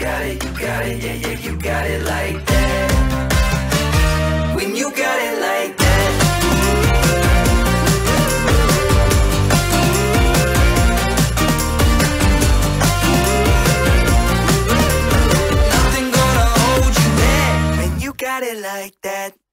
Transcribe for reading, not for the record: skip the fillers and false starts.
got it, yeah, yeah, you got it like that. When you got it like that. Nothing gonna hold you back when you got it like that.